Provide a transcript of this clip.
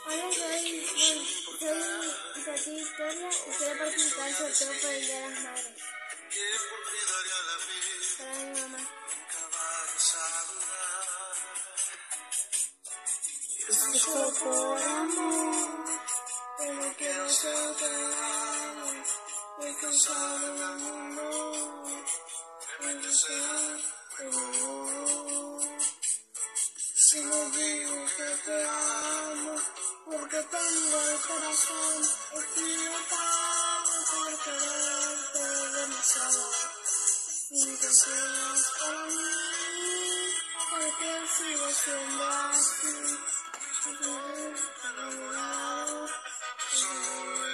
Hola, soy Tati Victoria y quiero participar en el sorteo por el Día de las Madres. Para mi mamá. Esto por amor, pero quiero ser real, escuchar el mundo, el deseo del amor. Si me digo que te amo, porque tengo el corazón equivocado por quererte demasiado. Si te quedas para mí, porque sigo siendo así. Enamorado,